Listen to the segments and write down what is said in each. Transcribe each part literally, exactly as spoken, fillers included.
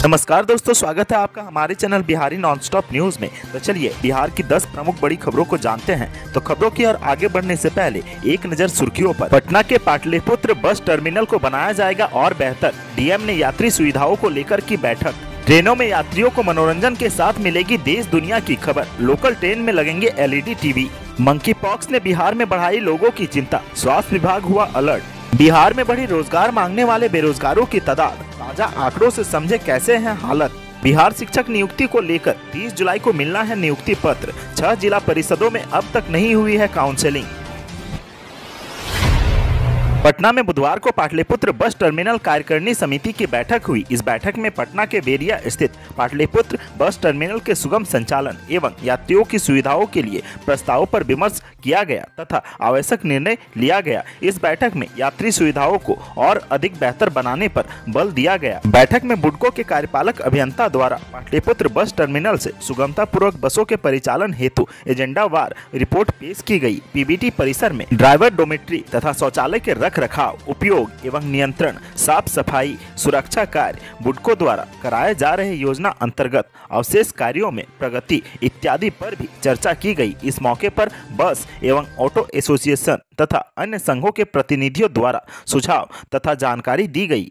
नमस्कार दोस्तों, स्वागत है आपका हमारे चैनल बिहारी नॉनस्टॉप न्यूज में। तो चलिए बिहार की दस प्रमुख बड़ी खबरों को जानते हैं। तो खबरों की ओर आगे बढ़ने से पहले एक नजर सुर्खियों पर। पटना के पाटलिपुत्र बस टर्मिनल को बनाया जाएगा और बेहतर। डीएम ने यात्री सुविधाओं को लेकर की बैठक। ट्रेनों में यात्रियों को मनोरंजन के साथ मिलेगी देश दुनिया की खबर। लोकल ट्रेन में लगेंगे एलईडी टीवी। मंकी पॉक्स ने बिहार में बढ़ाई लोगों की चिंता, स्वास्थ्य विभाग हुआ अलर्ट। बिहार में बढ़ी रोजगार मांगने वाले बेरोजगारों की तादाद, ताजा आंकड़ों से समझे कैसे हैं हालत। बिहार शिक्षक नियुक्ति को लेकर तीस जुलाई को मिलना है नियुक्ति पत्र। छह जिला परिषदों में अब तक नहीं हुई है काउंसलिंग। पटना में बुधवार को पाटलिपुत्र बस टर्मिनल कार्यकारिणी समिति की बैठक हुई। इस बैठक में पटना के बेरिया स्थित पाटलिपुत्र बस टर्मिनल के सुगम संचालन एवं यात्रियों की सुविधाओं के लिए प्रस्तावों पर विमर्श किया गया तथा आवश्यक निर्णय लिया गया। इस बैठक में यात्री सुविधाओं को और अधिक बेहतर बनाने पर बल दिया गया। बैठक में बुडको के कार्यपालक अभियंता द्वारा पाटलिपुत्र बस टर्मिनल से सुगमता पूर्वक बसों के परिचालन हेतु एजेंडावार रिपोर्ट पेश की गई। पीबीटी परिसर में ड्राइवर डोमेट्री तथा शौचालय के रख रखाव, उपयोग एवं नियंत्रण, साफ सफाई, सुरक्षा कार्य, बुडको द्वारा कराए जा रहे योजना अंतर्गत अवशेष कार्यों में प्रगति इत्यादि पर भी चर्चा की गई। इस मौके पर बस एवं ऑटो एसोसिएशन तथा अन्य संघों के प्रतिनिधियों द्वारा सुझाव तथा जानकारी दी गई।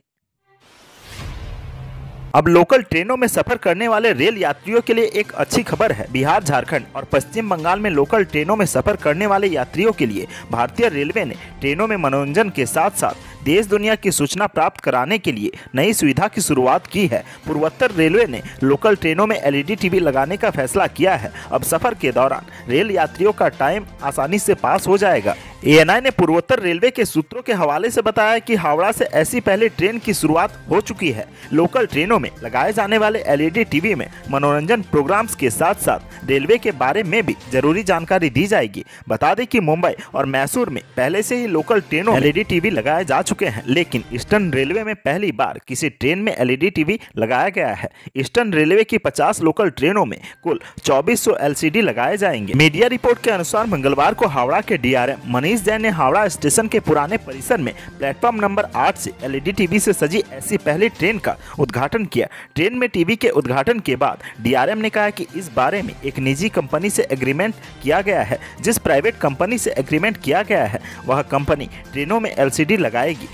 अब लोकल ट्रेनों में सफर करने वाले रेल यात्रियों के लिए एक अच्छी खबर है। बिहार, झारखंड और पश्चिम बंगाल में लोकल ट्रेनों में सफर करने वाले यात्रियों के लिए भारतीय रेलवे ने ट्रेनों में मनोरंजन के साथ साथ देश दुनिया की सूचना प्राप्त कराने के लिए नई सुविधा की शुरुआत की है। पूर्वोत्तर रेलवे ने लोकल ट्रेनों में एलईडी टीवी लगाने का फैसला किया है। अब सफर के दौरान रेल यात्रियों का टाइम आसानी से पास हो जाएगा। एएनआई ने पूर्वोत्तर रेलवे के सूत्रों के हवाले से बताया कि हावड़ा से ऐसी पहले ट्रेन की शुरुआत हो चुकी है। लोकल ट्रेनों में लगाए जाने वाले एलईडी टीवी में मनोरंजन प्रोग्राम्स के साथ साथ रेलवे के बारे में भी जरूरी जानकारी दी जाएगी। बता दें कि मुंबई और मैसूर में पहले से ही लोकल ट्रेनों में एलईडी टीवी लगाए जा चुके हैं, लेकिन ईस्टर्न रेलवे में पहली बार किसी ट्रेन में एलईडी टीवी लगाया गया है। ईस्टर्न रेलवे की पचास लोकल ट्रेनों में कुल चौबीस सौ एलसीडी लगाए जाएंगे। मीडिया रिपोर्ट के अनुसार मंगलवार को हावड़ा के डीआरएम मनीष जैन ने हावड़ा स्टेशन के पुराने परिसर में प्लेटफॉर्म नंबर आठ से एलईडी टीवी से सजी ऐसी पहली ट्रेन का उद्घाटन किया। ट्रेन में टीवी के उद्घाटन के बाद डीआरएम ने कहा कि इस बारे में एक निजी कंपनी से एग्रीमेंट किया गया है। जिस प्राइवेट कंपनी से एग्रीमेंट किया गया है वह कंपनी ट्रेनों में एलसीडी लगाएगी।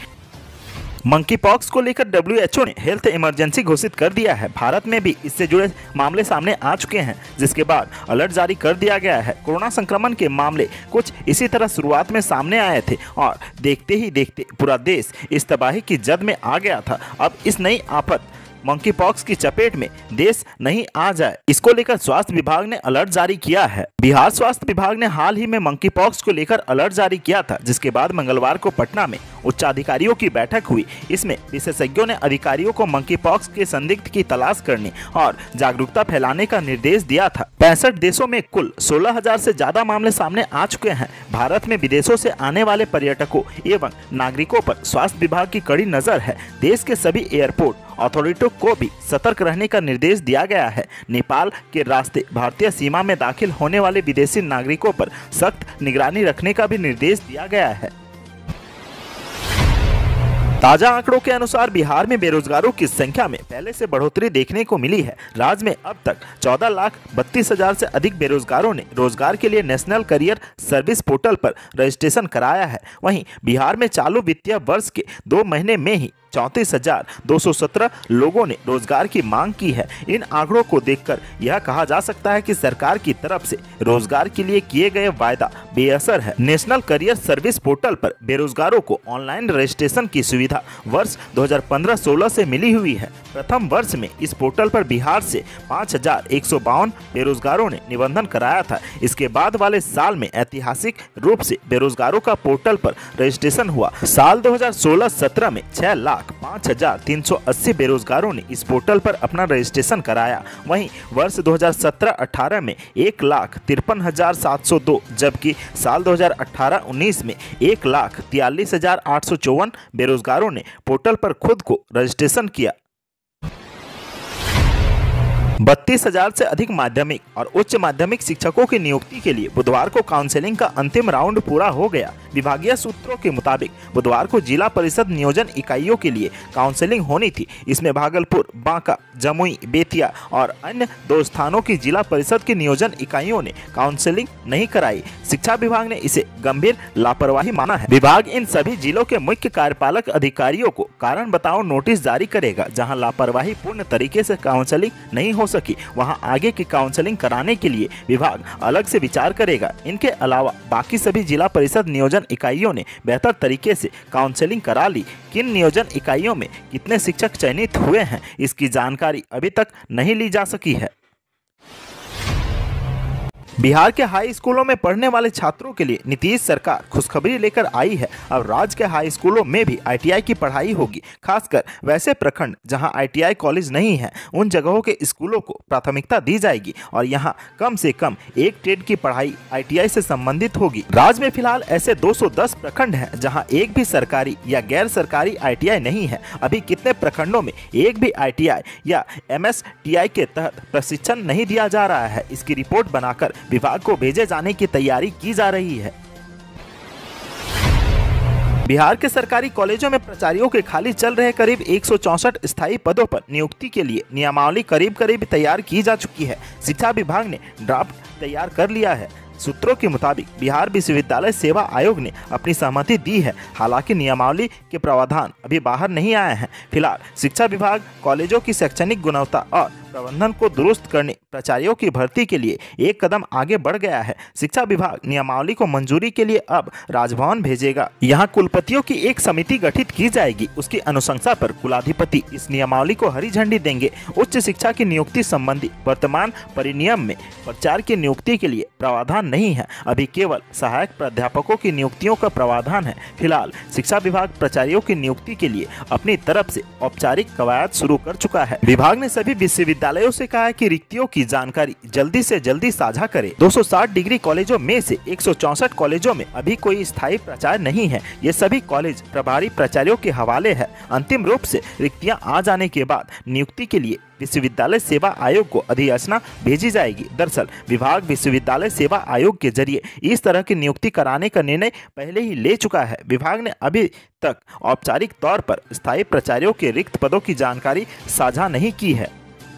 मंकी पॉक्स को लेकर डब्ल्यूएचओ ने हेल्थ इमरजेंसी घोषित कर दिया है। भारत में भी इससे जुड़े मामले सामने आ चुके हैं, जिसके बाद अलर्ट जारी कर दिया गया है। कोरोना संक्रमण के मामले कुछ इसी तरह शुरुआत में सामने आए थे और देखते ही देखते पूरा देश इस तबाही की जद में आ गया था। अब इस नई आफत मंकी पॉक्स की चपेट में देश नहीं आ जाए, इसको लेकर स्वास्थ्य विभाग ने अलर्ट जारी किया है। बिहार स्वास्थ्य विभाग ने हाल ही में मंकी पॉक्स को लेकर अलर्ट जारी किया था, जिसके बाद मंगलवार को पटना में उच्चाधिकारियों की बैठक हुई। इसमें विशेषज्ञों ने अधिकारियों को मंकी पॉक्स के संदिग्ध की तलाश करने और जागरूकता फैलाने का निर्देश दिया था। पैंसठ देशों में कुल सोलह हजार से ज्यादा मामले सामने आ चुके हैं। भारत में विदेशों से आने वाले पर्यटकों एवं नागरिकों पर स्वास्थ्य विभाग की कड़ी नजर है। देश के सभी एयरपोर्ट अथॉरिटी को भी सतर्क रहने का निर्देश दिया गया है। नेपाल के रास्ते भारतीय सीमा में दाखिल होने वाले विदेशी नागरिकों पर सख्त निगरानी रखने का भी निर्देश दिया गया है। ताजा आंकड़ों के अनुसार बिहार में बेरोजगारों की संख्या में पहले से बढ़ोतरी देखने को मिली है। राज्य में अब तक चौदह लाख बत्तीस हजार से अधिक बेरोजगारों ने रोजगार के लिए नेशनल करियर सर्विस पोर्टल पर रजिस्ट्रेशन कराया है। वहीं बिहार में चालू वित्तीय वर्ष के दो महीने में ही चौंतीस हजार दो सौ सत्रह लोगों ने रोजगार की मांग की है। इन आंकड़ों को देखकर यह कहा जा सकता है कि सरकार की तरफ से रोजगार के लिए किए गए वायदा बेअसर है। नेशनल करियर सर्विस पोर्टल पर बेरोजगारों को ऑनलाइन रजिस्ट्रेशन की सुविधा वर्ष दो हजार पंद्रह सोलह से मिली हुई है। प्रथम वर्ष में इस पोर्टल पर बिहार से पाँच हजार एक सौ बावन बेरोजगारों ने निबंधन कराया था। इसके बाद वाले साल में ऐतिहासिक रूप से बेरोजगारों का पोर्टल पर रजिस्ट्रेशन हुआ। साल दो हजार सोलह सत्रह में छह लाख पाँच हजार तीन सौ अस्सी बेरोजगारों ने इस पोर्टल पर अपना रजिस्ट्रेशन कराया। वहीं वर्ष दो हजार सत्रह अठारह में एक लाख तिरपन हजार सात सौ दो, जबकि साल दो हजार अठारह उन्नीस में एक लाख तियालीस हजार आठ सौ चौवन बेरोजगारों ने पोर्टल पर खुद को रजिस्ट्रेशन किया। बत्तीस हजार से अधिक माध्यमिक और उच्च माध्यमिक शिक्षकों की नियुक्ति के लिए बुधवार को काउंसलिंग का अंतिम राउंड पूरा हो गया। विभागीय सूत्रों के मुताबिक बुधवार को जिला परिषद नियोजन इकाइयों के लिए काउंसलिंग होनी थी। इसमें भागलपुर, बांका, जमुई, बेतिया और अन्य दो स्थानों की जिला परिषद की नियोजन इकाइयों ने काउंसलिंग नहीं कराई। शिक्षा विभाग ने इसे गंभीर लापरवाही माना है। विभाग इन सभी जिलों के मुख्य कार्यपालक अधिकारियों को कारण बताओ नोटिस जारी करेगा। जहां लापरवाही पूर्ण तरीके से काउंसलिंग नहीं हो सकी, वहां आगे की काउंसलिंग कराने के लिए विभाग अलग से विचार करेगा। इनके अलावा बाकी सभी जिला परिषद नियोजन इकाइयों ने बेहतर तरीके से काउंसलिंग करा ली। किन नियोजन इकाइयों में कितने शिक्षक चयनित हुए हैं, इसकी जानकारी अभी तक नहीं ली जा सकी है। बिहार के हाई स्कूलों में पढ़ने वाले छात्रों के लिए नीतीश सरकार खुशखबरी लेकर आई है। अब राज्य के हाई स्कूलों में भी आई टी आई की पढ़ाई होगी। खासकर वैसे प्रखंड जहां आई टी आई कॉलेज नहीं है, उन जगहों के स्कूलों को प्राथमिकता दी जाएगी और यहां कम से कम एक ट्रेड की पढ़ाई आई टी आई से संबंधित होगी। राज्य में फिलहाल ऐसे दो सौ दस प्रखंड हैं जहां एक भी सरकारी या गैर सरकारी आई टी आई नहीं है। अभी कितने प्रखंडों में एक भी आई टी आई या एम एस टी आई के तहत प्रशिक्षण नहीं दिया जा रहा है, इसकी रिपोर्ट बनाकर विभाग को भेजे जाने की तैयारी की जा रही है। बिहार के सरकारी कॉलेजों में प्राचार्यों के खाली चल रहे करीब एक सौ चौसठ स्थायी पदों पर नियुक्ति के लिए नियमावली करीब करीब तैयार की जा चुकी है। शिक्षा विभाग ने ड्राफ्ट तैयार कर लिया है। सूत्रों के मुताबिक बिहार विश्वविद्यालय सेवा आयोग ने अपनी सहमति दी है। हालांकि नियमावली के प्रावधान अभी बाहर नहीं आए हैं। फिलहाल शिक्षा विभाग कॉलेजों की शैक्षणिक गुणवत्ता और प्रबंधन को दुरुस्त करने प्राचार्यों की भर्ती के लिए एक कदम आगे बढ़ गया है। शिक्षा विभाग नियमावली को मंजूरी के लिए अब राजभवन भेजेगा। यहाँ कुलपतियों की एक समिति गठित की जाएगी। उसकी अनुशंसा पर कुलाधिपति इस नियमावली को हरी झंडी देंगे। उच्च शिक्षा की नियुक्ति संबंधी वर्तमान परिनियम में प्राचार्य की नियुक्ति के लिए प्रावधान नहीं है। अभी केवल सहायक प्राध्यापकों की नियुक्तियों का प्रावधान है। फिलहाल शिक्षा विभाग प्राचार्यों की नियुक्ति के लिए अपनी तरफ से औपचारिक कवायद शुरू कर चुका है। विभाग ने सभी विश्वविद्यालयों से कहा है कि रिक्तियों की जानकारी जल्दी से जल्दी साझा करें। दो सौ साठ डिग्री कॉलेजों में से एक सौ चौसठ कॉलेजों में अभी कोई स्थायी प्राचार्य नहीं है। ये सभी कॉलेज प्रभारी प्राचार्यों के हवाले है। अंतिम रूप से रिक्तियां आ जाने के बाद नियुक्ति के लिए विश्वविद्यालय सेवा आयोग को अधिसूचना भेजी जाएगी। दरअसल विभाग विश्वविद्यालय सेवा आयोग के जरिए इस तरह की नियुक्ति कराने का निर्णय पहले ही ले चुका है। विभाग ने अभी तक औपचारिक तौर पर स्थायी प्राचार्यों के रिक्त पदों की जानकारी साझा नहीं की है।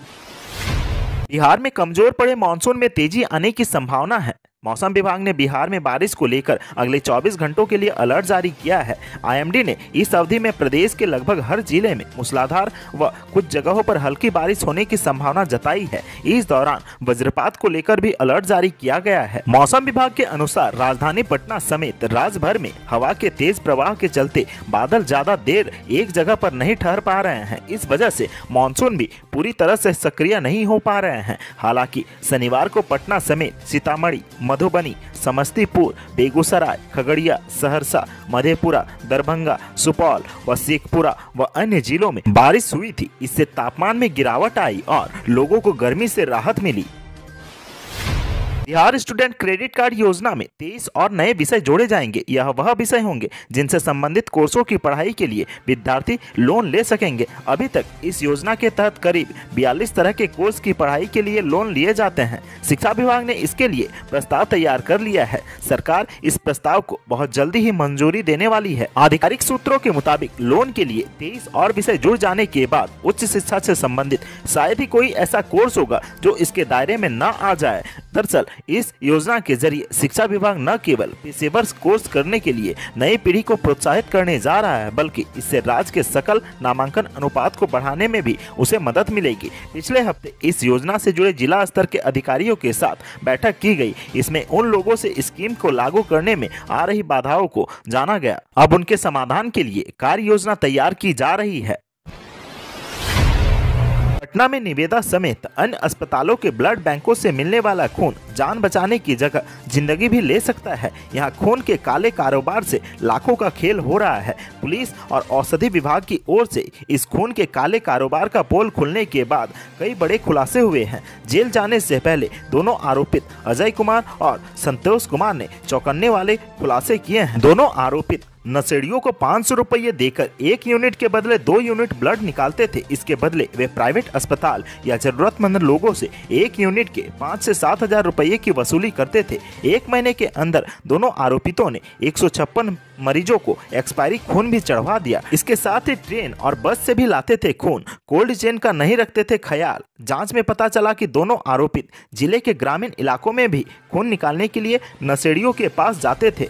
बिहार में कमजोर पड़े मानसून में तेजी आने की संभावना है। मौसम विभाग ने बिहार में बारिश को लेकर अगले चौबीस घंटों के लिए अलर्ट जारी किया है। आई एम डी ने इस अवधि में प्रदेश के लगभग हर जिले में मूसलाधार व कुछ जगहों पर हल्की बारिश होने की संभावना जताई है। इस दौरान वज्रपात को लेकर भी अलर्ट जारी किया गया है। मौसम विभाग के अनुसार राजधानी पटना समेत राज्य भर में हवा के तेज प्रवाह के चलते बादल ज्यादा देर एक जगह पर नहीं ठहर पा रहे हैं। इस वजह से मानसून भी पूरी तरह से सक्रिय नहीं हो पा रहे हैं। हालांकि शनिवार को पटना समेत सीतामढ़ी, मधुबनी, समस्तीपुर, बेगूसराय, खगड़िया, सहरसा, मधेपुरा, दरभंगा, सुपौल व शेखपुरा व अन्य जिलों में बारिश हुई थी। इससे तापमान में गिरावट आई और लोगों को गर्मी से राहत मिली। बिहार स्टूडेंट क्रेडिट कार्ड योजना में तेईस और नए विषय जोड़े जाएंगे। यह वह विषय होंगे जिनसे संबंधित कोर्सों की पढ़ाई के लिए विद्यार्थी लोन ले सकेंगे। अभी तक इस योजना के तहत करीब बयालीस तरह के कोर्स की पढ़ाई के लिए लोन लिए जाते हैं। शिक्षा विभाग ने इसके लिए प्रस्ताव तैयार कर लिया है। सरकार इस प्रस्ताव को बहुत जल्दी ही मंजूरी देने वाली है। आधिकारिक सूत्रों के मुताबिक लोन के लिए तेईस और विषय जुड़ जाने के बाद उच्च शिक्षा से संबंधित शायद ही कोई ऐसा कोर्स होगा जो इसके दायरे में न आ जाए। दरअसल इस योजना के जरिए शिक्षा विभाग न केवल पेशेवर कोर्स करने के लिए नई पीढ़ी को प्रोत्साहित करने जा रहा है, बल्कि इससे राज्य के सकल नामांकन अनुपात को बढ़ाने में भी उसे मदद मिलेगी। पिछले हफ्ते इस योजना से जुड़े जिला स्तर के अधिकारियों के साथ बैठक की गई। इसमें उन लोगों से स्कीम को लागू करने में आ रही बाधाओं को जाना गया। अब उनके समाधान के लिए कार्य योजना तैयार की जा रही है। पटना में निवेदा समेत अन्य अस्पतालों के ब्लड बैंकों से मिलने वाला खून जान बचाने की जगह जिंदगी भी ले सकता है। यहाँ खून के काले कारोबार से लाखों का खेल हो रहा है। पुलिस और औषधि विभाग की ओर से इस खून के काले कारोबार का पोल खुलने के बाद कई बड़े खुलासे हुए हैं। जेल जाने से पहले दोनों आरोपित अजय कुमार और संतोष कुमार ने चौंकाने वाले खुलासे किए हैं। दोनों आरोपित नशेड़ियों को पाँच सौ रुपये देकर एक यूनिट के बदले दो यूनिट ब्लड निकालते थे। इसके बदले वे प्राइवेट अस्पताल या जरूरतमंद लोगों से एक यूनिट के पाँच से सात हजार रुपये की वसूली करते थे। एक महीने के अंदर दोनों आरोपितों ने एक सौ छप्पन मरीजों को एक्सपायरी खून भी चढ़वा दिया। इसके साथ ही ट्रेन और बस से भी लाते थे खून, कोल्ड चेन का नहीं रखते थे ख्याल। जांच में पता चला कि दोनों आरोपित जिले के ग्रामीण इलाकों में भी खून निकालने के लिए नशेड़ियों के पास जाते थे।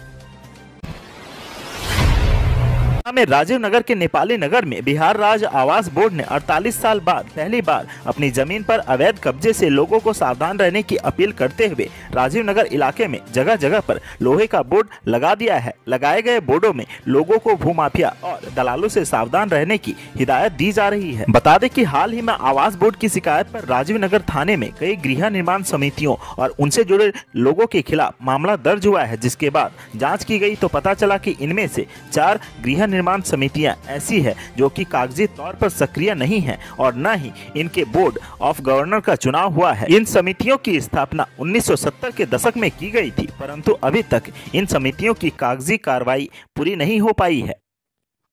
में राजीव नगर के नेपाली नगर में बिहार राज्य आवास बोर्ड ने अड़तालीस साल बाद पहली बार अपनी जमीन पर अवैध कब्जे से लोगों को सावधान रहने की अपील करते हुए राजीव नगर इलाके में जगह जगह पर लोहे का बोर्ड लगा दिया है। लगाए गए बोर्डों में लोगों को भूमाफिया और दलालों से सावधान रहने की हिदायत दी जा रही है। बता दें कि हाल ही में आवास बोर्ड की शिकायत पर राजीव नगर थाने में कई गृह निर्माण समितियों और उनसे जुड़े लोगों के खिलाफ मामला दर्ज हुआ है, जिसके बाद जाँच की गई तो पता चला कि इनमें से चार गृह निर्माण समितियां ऐसी है जो कि कागजी तौर पर सक्रिय नहीं है और न ही इनके बोर्ड ऑफ गवर्नर का चुनाव हुआ है। इन समितियों की स्थापना उन्नीस सौ सत्तर के दशक में की गई थी, परंतु अभी तक इन समितियों की कागजी कार्रवाई पूरी नहीं हो पाई है।